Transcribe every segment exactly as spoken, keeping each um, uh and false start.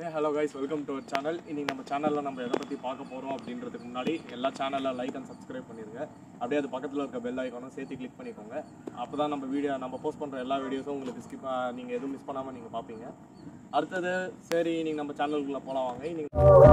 Hey, hello guys, welcome to our channel. இன்னைக்கு நம்ம சேனல்ல நம்ம எதை பத்தி பார்க்க போறோம் அப்படின்றதுக்கு முன்னாடி எல்லா சேனல்ல லைக் அண்ட் சப்ஸ்கிரைப் பண்ணிருங்க. அப்படியே அது பக்கத்துல இருக்க பெல் ஐகானும் சேர்த்து கிளிக் பண்ணிக்கோங்க. அப்பதான் நம்ம வீடியோ நம்ம போஸ்ட் பண்ற எல்லா வீடியோஸும் உங்களுக்கு ஸ்கிப் நீங்க எதுவும் மிஸ் பண்ணாம நீங்க பாப்பீங்க. அடுத்து சரி நீங்க நம்ம சேனலுக்குள்ள போலாம் வாங்க. இன்னைக்கு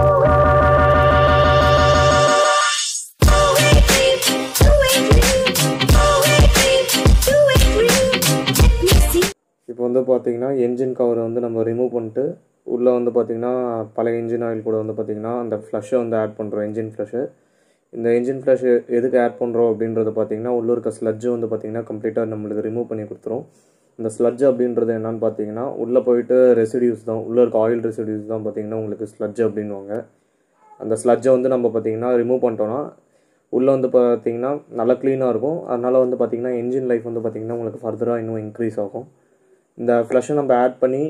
இப்போ வந்து பாத்தீங்கன்னா என்ஜின் கவர் வந்து நம்ம ரிமூவ் பண்ணிட்டு உள்ள வந்து பாத்தீங்கன்னா பழைய என்ஜின் ஆயில் கூட வந்து பாத்தீங்கன்னா அந்த ஃப்ளஷை வந்து ஆட் பண்றோம். என்ஜின் ஃப்ளஷ் இந்த என்ஜின் ஃப்ளஷ் எதுக்கு ஆட் பண்றோம் அப்படின்றது பாத்தீங்கன்னா உள்ள இருக்க ஸ்லட்ஜ் வந்து பாத்தீங்கன்னா கம்ப்ளீட்டா நம்மளுக்கு ரிமூவ் பண்ணி கொடுத்துரும். இந்த ஸ்லட்ஜ் அப்படின்றது என்னன்னு பாத்தீங்கன்னா உள்ள போயிட்டு ரெசிடியூஸ் தான், உள்ள இருக்க ஆயில் ரெசிடியூஸ் தான் பாத்தீங்கன்னா உங்களுக்கு ஸ்லட்ஜ் அப்படின்வாங்க. அந்த ஸ்லட்ஜை வந்து நம்ம பாத்தீங்கன்னா ரிமூவ் பண்ணிட்டோம்னா உள்ள வந்து பாத்தீங்கன்னா நல்லா க்ளீனாக இருக்கும். அதனால வந்து பாத்தீங்கன்னா என்ஜின் லைஃப் வந்து பாத்தீங்கன்னா உங்களுக்கு ஃபர்தராக இன்னும் இன்க்ரீஸ் ஆகும். இந்த ஃப்ளஷை நம்ம ஆட் பண்ணி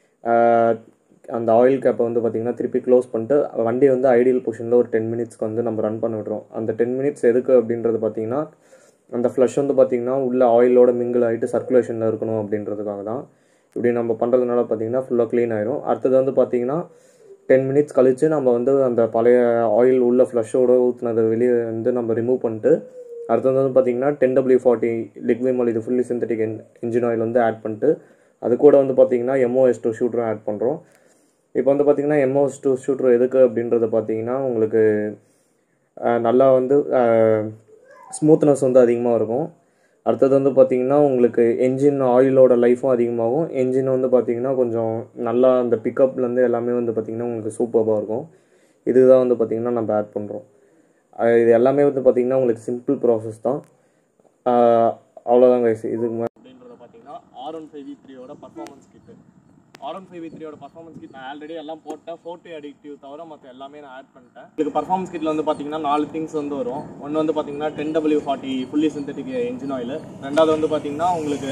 அந்த ஆயில் கேப்பை வந்து பார்த்திங்கன்னா திருப்பி க்ளோஸ் பண்ணிட்டு வண்டி வந்து ஐடியல் பொசிஷனில் ஒரு டென் மினிட்ஸ்க்கு வந்து நம்ம ரன் பண்ண விடுறோம். அந்த டென் மினிட்ஸ் எதுக்கு அப்படின்றது பார்த்திங்கன்னா அந்த ஃப்ளஷ் வந்து பார்த்திங்கன்னா உள்ள ஆயிலோட மிங்கிள் ஆகிட்டு சர்க்குலேஷனில் இருக்கணும் அப்படின்றதுக்காக தான். இப்படி நம்ம பண்ணுறதுனால பார்த்திங்கன்னா ஃபுல்லாக க்ளீன் ஆயிடும். அடுத்தது வந்து பார்த்திங்கன்னா டென் மினிட்ஸ் கழித்து நம்ம வந்து அந்த பழைய ஆயில் உள்ள ஃப்ளஷோட ஊற்றுனதை வெளியே வந்து நம்ம ரிமூவ் பண்ணிட்டு அடுத்தது வந்து பார்த்திங்கன்னா டென் டபிள்யூ ஃபார்ட்டி லிக்விமோலி இது ஃபுல்லி சிந்தட்டிக் இன்ஜின் ஆயில் வந்து ஆட் பண்ணிட்டு அது கூட வந்து பார்த்திங்கன்னா எம்ஓஎஸ் டூ ஷூட்டரும் ஆட் பண்ணுறோம். இப்போ வந்து பார்த்திங்கன்னா எம்ஓஎஸ் டூ ஷூட்டர் எதுக்கு அப்படின்றத பார்த்திங்கன்னா உங்களுக்கு நல்லா வந்து ஸ்மூத்னஸ் வந்து அதிகமாக இருக்கும். அடுத்தது வந்து பார்த்திங்கன்னா உங்களுக்கு என்ஜின் ஆயிலோட லைஃப்பும் அதிகமாகும். என்ஜின் வந்து பார்த்திங்கன்னா கொஞ்சம் நல்லா அந்த பிக்கப்லேருந்து எல்லாமே வந்து பார்த்திங்கன்னா உங்களுக்கு சூப்பராக இருக்கும். இதுதான் வந்து பார்த்திங்கன்னா நம்ம ஆட் பண்ணுறோம். இது எல்லாமே வந்து பார்த்திங்கன்னா உங்களுக்கு சிம்பிள் ப்ராசஸ் தான். அவ்வளோதான் கைஸ். இதுக்கு மேலே அப்படின்றத பார்த்திங்கன்னா R one five V three ஓட performance kit R one five V three ஓட பர்ஃபார்மன்ஸ் கிட் நான் ஆல்ரெடி எல்லாம் போட்டேன். ஃபோர்ட்டி அடிக்டிவ் தவிர மற்ற எல்லாமே நான் ஆட் பண்ணிட்டேன். இதுக்கு பர்ஃபார்மன்ஸ் கிட்டில் வந்து பார்த்தீங்கன்னா நாலு திங்ஸ் வந்து வரும். ஒன்று வந்து பார்த்தீங்கன்னா ten W forty fully synthetic engine oil, ரெண்டாவது வந்து பார்த்தீங்கன்னா உங்களுக்கு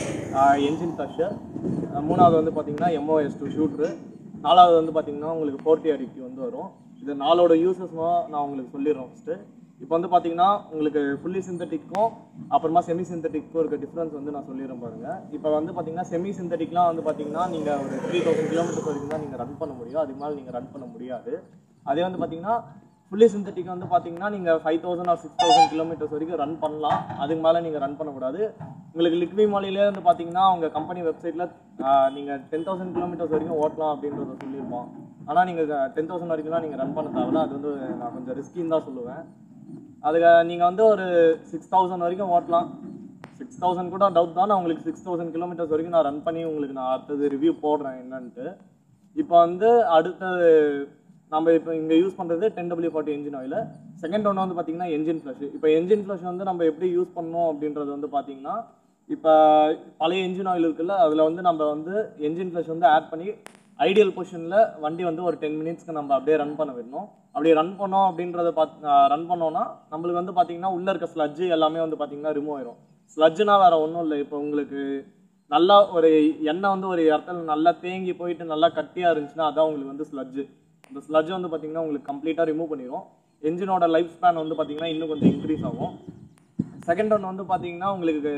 என்ஜின் ஃப்ளஷ், மூணாவது வந்து பார்த்தீங்கன்னா எம்ஓஎஸ் டூ ஷூட்ரு, நாலாவது வந்து பார்த்தீங்கன்னா உங்களுக்கு ஃபோர்ட்டி அடிக்டிவ் வந்து வரும். இது நாலோட யூசஸ்மாக நான் உங்களுக்கு சொல்லிடுறேன் ஃபஸ்ட்டு. இப்போ வந்து பார்த்தீங்கன்னா உங்களுக்கு ஃபுல்லி சிந்தட்டிக்கும் அப்புறமா செமி சிந்தட்டிக்கும் இருக்க டிஃப்ரென்ஸ் வந்து நான் சொல்லிடுறேன் பாருங்கள். இப்போ வந்து பார்த்தீங்கன்னா செமி சிந்தட்டிக்லாம் வந்து பார்த்தீங்கன்னா நீங்கள் ஒரு த்ரீ தௌசண்ட் கிலோமீட்டர்ஸ் வரைக்கும் தான் நீங்கள் ரன் பண்ண முடியும். அதுக்கு மேலே நீங்கள் ரன் பண்ண முடியாது. அதே வந்து பார்த்தீங்கன்னா ஃபுல்லி சிந்தட்டிக் வந்து பார்த்தீங்கன்னா நீங்கள் five thousand or six thousand kilometres வரைக்கும் ரன் பண்ணலாம். அதுக்கு மேலே நீங்கள் ரன் பண்ணக்கூடாது. உங்களுக்கு லிக்விமோலிலே வந்து பார்த்தீங்கன்னா உங்கள் கம்பெனி வெப்சைட்டில் நீங்கள் டென் தௌசண்ட் கிலோமீட்டர்ஸ் வரைக்கும் ஓட்டலாம் அப்படின்றத சொல்லியிருப்போம். ஆனால் நீங்கள் டென் தௌசண்ட் வரைக்கும்லாம் நீங்கள் ரன் பண்ண தேவையில்ல. அது வந்து நான் கொஞ்சம் ரிஸ்கின்னு தான் சொல்லுவேன். அதுக்கு நீங்கள் வந்து ஒரு சிக்ஸ் தௌசண்ட் வரைக்கும் ஓட்டலாம். சிக்ஸ் தௌசண்ட் கூட டவுட் தான். நான் உங்களுக்கு சிக்ஸ் தௌசண்ட் கிலோமீட்டர்ஸ் வரைக்கும் நான் ரன் பண்ணி உங்களுக்கு நான் அடுத்தது ரிவ்யூ போடுறேன் என்னன்ட்டு. இப்போ வந்து அடுத்தது நம்ம இப்போ இங்கே யூஸ் பண்ணுறது ten W forty engine oil. Second ஒன்று வந்து பார்த்தீங்கன்னா என்ஜின் ஃப்ளஷ். இப்போ என்ஜின் ஃப்ளஷ் வந்து நம்ம எப்படி யூஸ் பண்ணணும் அப்படின்றது வந்து பார்த்தீங்கன்னா இப்போ பழைய என்ஜின் ஆயில் இருக்குல்ல, அதில் வந்து நம்ம வந்து என்ஜின் ஃப்ளஷ் வந்து ஆட் பண்ணி ஐடியல் பொசிஷனில் வண்டி வந்து ஒரு டென் மினிட்ஸ்க்கு நம்ம அப்படியே ரன் பண்ண விடணும். அப்படி ரன் பண்ணோம் அப்படின்றத பார்த்து ரன் பண்ணோன்னா நம்மளுக்கு வந்து பார்த்தீங்கன்னா உள்ளே இருக்க ஸ்லட்ஜு எல்லாமே வந்து பார்த்தீங்கன்னா ரிமூவ் ஆயிரும். ஸ்லட்ஜுனா வேறு ஒன்றும் இல்லை. இப்போ உங்களுக்கு நல்லா ஒரு எண்ணெய் வந்து ஒரு இடத்துல நல்லா தேங்கி போயிட்டு நல்லா கட்டியாக இருந்துச்சுன்னா அதான் உங்களுக்கு வந்து ஸ்லட்ஜு. இந்த ஸ்லட்ஜ் வந்து பார்த்தீங்கன்னா உங்களுக்கு கம்ப்ளீட்டாக ரிமூவ் பண்ணிடும். என்ஜினோட லைஃப் ஸ்பேன் வந்து பார்த்தீங்கன்னா இன்னும் கொஞ்சம் இன்க்ரீஸ் ஆகும். செகண்ட் ஒன்று வந்து பார்த்தீங்கன்னா உங்களுக்கு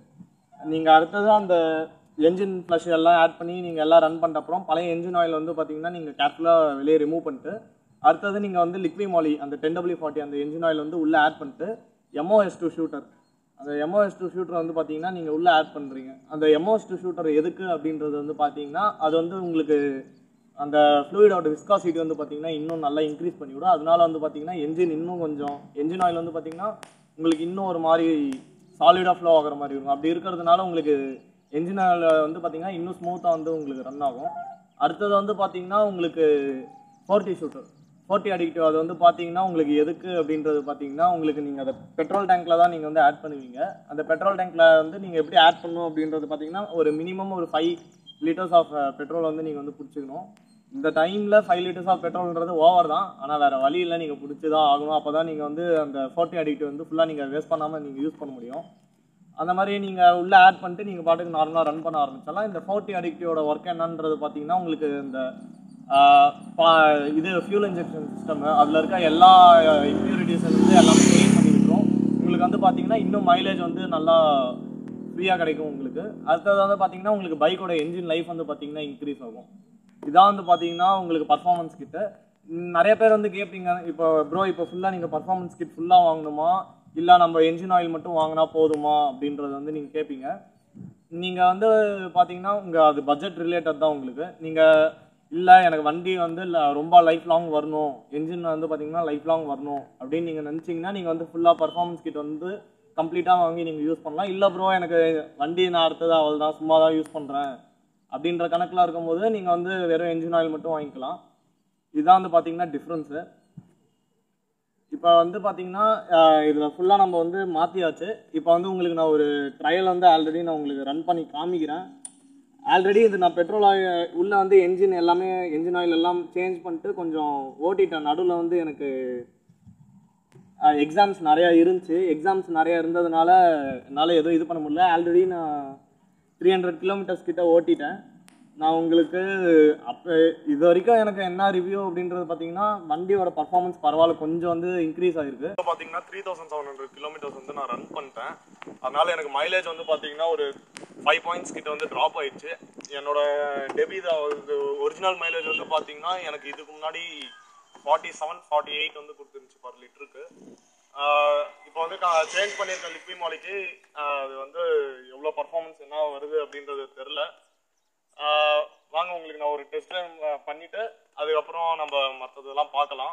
நீங்கள் அடுத்தது அந்த என்ஜின் ஃப்ளஷ் எல்லாம் ஆட் பண்ணி நீங்கள் எல்லாம் ரன் பண்ணுற அப்புறம் பழைய என்ஜின் ஆயில் வந்து பார்த்தீங்கன்னா நீங்கள் கேர்ஃபுல்லாக வெளியே ரிமூவ் பண்ணிட்டு அடுத்தது நீங்கள் வந்து லிக்விமோலி அந்த டென் டபிள்யூ ஃபார்ட்டி அந்த என்ஜின் ஆயில் வந்து உள்ளே ஆட் பண்ணிட்டு எம்ஓஎஸ் டூ ஷூட்டர் அந்த எம்ஓஎஸ் டூ ஷூட்டர் வந்து பார்த்தீங்கன்னா நீங்கள் உள்ளே ஆட் பண்ணுறீங்க. அந்த எம்ஓஎஸ் டூ ஷூட்டர் எதுக்கு அப்படின்றது வந்து பார்த்தீங்கன்னா அது வந்து உங்களுக்கு அந்த ஃப்ளூயிடோட விஸ்காசிட்டி வந்து பார்த்தீங்கன்னா இன்னும் நல்லா இன்க்ரீஸ் பண்ணிவிடும். அதனால வந்து பார்த்தீங்கன்னா என்ஜின் இன்னும் கொஞ்சம் என்ஜின் ஆயில் வந்து பார்த்தீங்கன்னா உங்களுக்கு இன்னும் ஒரு மாதிரி சாலிடாக ஃப்ளோ ஆகிற மாதிரி இருக்கும். அப்படி இருக்கிறதுனால உங்களுக்கு என்ஜின் ஆயில் வந்து பார்த்தீங்கன்னா இன்னும் ஸ்மூத்தாக வந்து உங்களுக்கு ரன் ஆகும். அடுத்தது வந்து பார்த்தீங்கன்னா உங்களுக்கு ஃபோர்ட்டி ஷூட்டர் ஃபோர்ட்டி அடிக்டிவ் அது வந்து பார்த்தீங்கன்னா உங்களுக்கு எதுக்கு அப்படின்றது பார்த்தீங்கன்னா உங்களுக்கு நீங்கள் அதை பெட்ரோல் டேங்க்கில் தான் நீங்கள் வந்து ஆட் பண்ணுவீங்க. அந்த பெட்ரோல் டேங்க்கில் வந்து நீங்கள் எப்படி ஆட் பண்ணணும் அப்படின்றது பார்த்தீங்கன்னா ஒரு மினிமம் ஒரு ஃபைவ் லிட்டர்ஸ் ஆஃப் பெட்ரோல் வந்து நீங்கள் வந்து பிடிச்சிக்கணும். இந்த டைமில் ஃபைவ் லிட்டர்ஸ் ஆஃப் பெட்ரோல்ன்றது ஓவர் தான். ஆனால் வேறு வழி இல்லை, நீங்கள் பிடிச்சி தான் ஆகணும். அப்போ தான் நீங்கள் வந்து அந்த ஃபோர்ட்டி அடிக்டிவ் வந்து ஃபுல்லாக நீங்கள் வேஸ்ட் பண்ணாமல் நீங்கள் யூஸ் பண்ண முடியும். அந்த மாதிரி நீங்கள் உள்ளே ஆட் பண்ணிட்டு நீங்கள் பாட்டுக்கு நார்மலாக ரன் பண்ண ஆரம்பிச்சிடலாம். இந்த ஃபோர்ட்டி அடிக்டிவோட ஒர்க் என்னன்றது பார்த்தீங்கன்னா உங்களுக்கு இந்த இது ஃபியூல் இன்ஜெக்ஷன் சிஸ்டம் அதில் இருக்க எல்லா இம்ப்யூரிட்டிஸ் வந்து எல்லாமே க்ளீன் பண்ணி விட்டுரும். உங்களுக்கு வந்து பார்த்தீங்கன்னா இன்னும் மைலேஜ் வந்து நல்லா ஃப்ரீயாக கிடைக்கும் உங்களுக்கு. அடுத்தது வந்து பார்த்தீங்கன்னா உங்களுக்கு பைக்கோட என்ஜின் லைஃப் வந்து பார்த்தீங்கன்னா இன்க்ரீஸ் ஆகும். இதான் வந்து பார்த்தீங்கன்னா உங்களுக்கு பர்ஃபார்மன்ஸ் கிட்டு. நிறைய பேர் வந்து கேட்பீங்க, இப்போ ப்ரோ இப்போ ஃபுல்லாக நீங்கள் பர்ஃபார்மன்ஸ் கிட் ஃபுல்லாக வாங்கணுமா இல்லை நம்ம என்ஜின் ஆயில் மட்டும் வாங்கினா போதுமா அப்படின்றது வந்து நீங்கள் கேட்பீங்க. நீங்கள் வந்து பார்த்தீங்கன்னா உங்கள் அது பட்ஜெட் ரிலேட்டட் தான் உங்களுக்கு. நீங்கள் இல்லை எனக்கு வண்டி வந்து இல்லை ரொம்ப லைஃப் லாங் வரணும், என்ஜின் வந்து பார்த்தீங்கன்னா லைஃப் லாங் வரணும் அப்படின்னு நீங்கள் நினச்சிங்கன்னா நீங்கள் வந்து ஃபுல்லாக பர்ஃபார்மன்ஸ் கிட் வந்து கம்ப்ளீட்டாக வாங்கி நீங்கள் யூஸ் பண்ணலாம். இல்லை ப்ரோ எனக்கு வண்டி நான் அடுத்தது அவள் தான் சும்மா தான் யூஸ் பண்ணுறேன் அப்படின்ற கணக்கில் இருக்கும்போது நீங்கள் வந்து வெறும் என்ஜின் ஆயில் மட்டும் வாங்கிக்கலாம். இதுதான் வந்து பார்த்தீங்கன்னா டிஃப்ரென்ஸு. இப்போ வந்து பார்த்தீங்கன்னா இதில் ஃபுல்லாக நம்ம வந்து மாற்றியாச்சு. இப்போ வந்து உங்களுக்கு நான் ஒரு ட்ரையல் வந்து ஆல்ரெடி நான் உங்களுக்கு ரன் பண்ணி காமிக்கிறேன். ஆல்ரெடி இது நான் பெட்ரோல் ஆயில் உள்ளே வந்து என்ஜின் எல்லாமே என்ஜின் ஆயில் எல்லாம் சேஞ்ச் பண்ணிட்டு கொஞ்சம் ஓட்டிட்டேன். நடுவில் வந்து எனக்கு எக்ஸாம்ஸ் நிறையா இருந்துச்சு. எக்ஸாம்ஸ் நிறையா இருந்ததுனால என்னால் எதுவும் இது பண்ண முடியல. ஆல்ரெடி நான் த்ரீ ஹண்ட்ரட் கிலோமீட்டர்ஸ் கிட்ட ஓட்டிட்டேன். நான் உங்களுக்கு அப்போ இது வரைக்கும் எனக்கு என்ன ரிவ்யூ அப்படின்றது பார்த்தீங்கன்னா வண்டியோட பர்ஃபார்மன்ஸ் பரவாயில்ல, கொஞ்சம் வந்து இன்க்ரீஸ் ஆகிருக்கு. இப்போ பார்த்தீங்கன்னா three thousand seven hundred kilometres வந்து நான் ரன் பண்ணிட்டேன். அதனால் எனக்கு மைலேஜ் வந்து பார்த்தீங்கன்னா ஒரு ஃபைவ் பாயிண்ட்ஸ் கிட்ட வந்து ட்ராப் ஆயிடுச்சு. என்னோட டெபி ஒரிஜினல் மைலேஜ் வந்து பார்த்தீங்கன்னா எனக்கு இதுக்கு முன்னாடி ஃபார்ட்டி செவன் ஃபார்ட்டி எயிட் வந்து கொடுத்துருந்துச்சு பர் லிட்டருக்கு. இப்போ வந்து சேஞ்ச் பண்ணியிருக்க லிக்விமாலிக்கு அது வந்து எவ்வளோ பர்ஃபார்மன்ஸ் என்ன வருது அப்படின்றது தெரில. வாங்க உங்களுக்கு நான் ஒரு டெஸ்ட் பண்ணிவிட்டு அதுக்கப்புறம் நம்ம மற்றதெல்லாம் பார்க்கலாம்.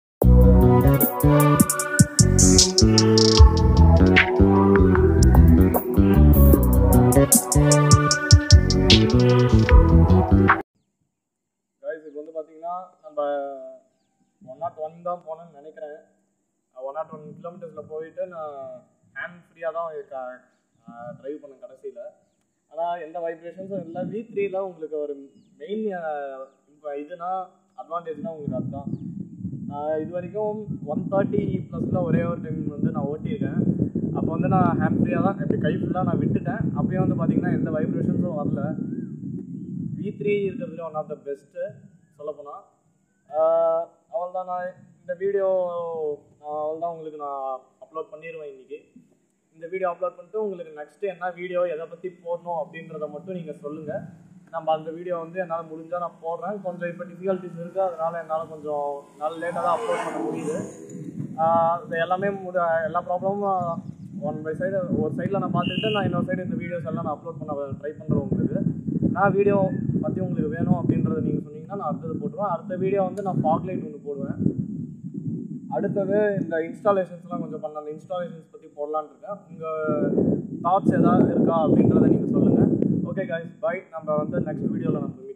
கைஸ் இது வந்து பார்த்தீங்கன்னா நம்ம ஒன் நாட் ஒன் தான் போனேன்னு நினைக்கிறேன். ஒன் நாட் ஒன் கிலோமீட்டர்ஸில் போயிட்டு நான் ஹேண்ட் ஃப்ரீயாக தான் ட்ரைவ் பண்ணேன் கடைசியில். ஆனால் எந்த வைப்ரேஷன்ஸும் இல்லை. வி த்ரீல உங்களுக்கு ஒரு மெயின் இப்போ இதுனா அட்வான்டேஜ்னால் உங்களுக்கு அதுதான். இது வரைக்கும் ஒன் தேர்ட்டி ப்ளஸில் ஒரே ஒரு டைம் வந்து நான் ஓட்டியிருக்கேன். அப்போ வந்து நான் ஹேண்ட் ஃப்ரீயாக தான் இப்படி கை ஃபுல்லாக நான் விட்டுட்டேன். அப்போயும் வந்து பார்த்திங்கன்னா எந்த வைப்ரேஷன்ஸும் வரல. வி த்ரீ இருக்கிறதுல ஒன் ஆஃப் த பெஸ்ட்டு சொல்லப்போனால். அவள் தான் நான் இந்த வீடியோ அவள் தான் உங்களுக்கு நான் அப்லோட் பண்ணிடுவேன் இன்றைக்கி. இந்த வீடியோ அப்லோட் பண்ணிட்டு உங்களுக்கு நெக்ஸ்ட்டு என்ன வீடியோ எதை பற்றி போடணும் அப்படின்றத மட்டும் நீங்கள் சொல்லுங்கள். நம்ம அந்த வீடியோ வந்து என்னால் முடிஞ்சால் நான் போடுறேன். கொஞ்சம் இப்போ டிஃபிகல்ட்டிஸ் இருக்குது, அதனால் என்னால் கொஞ்சம் நாள் லேட்டாக தான் அப்லோட் பண்ண முடியுது. இது எல்லாமே முடி எல்லா ப்ராப்ளமும் ஒன் பை சைடு ஒரு சைடில் நான் பார்த்துக்கிட்டு நான் இன்னொரு சைடு இந்த வீடியோஸ் எல்லாம் நான் அப்லோட் பண்ண ட்ரை பண்ணுறேன். உங்களுக்கு நான் வீடியோ பற்றி உங்களுக்கு வேணும் அப்படின்றத நீங்கள் சொன்னீங்கன்னா நான் அடுத்தது போட்டுருவேன். அடுத்த வீடியோ வந்து நான் ஃபாக் லைட் ஒன்று போடுவேன். அடுத்தது இந்த இன்ஸ்டாலேஷன்ஸ்லாம் கொஞ்சம் பண்ண அந்த இன்ஸ்டாலேஷன்ஸ் பற்றி போடலான்னு இருக்கேன். உங்கள் தாட்ஸ் எதாவது இருக்கா அப்படின்றத நீங்கள் சொல்லுங்கள். Okay guys, bye. நம்ம வந்து நெக்ஸ்ட் வீடியோவில் நம்ம